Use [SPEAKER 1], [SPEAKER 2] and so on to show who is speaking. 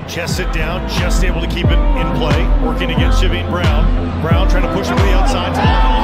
[SPEAKER 1] Chests it down, just able to keep it in play. Working against Shavine Brown. Brown trying to push him to the outside.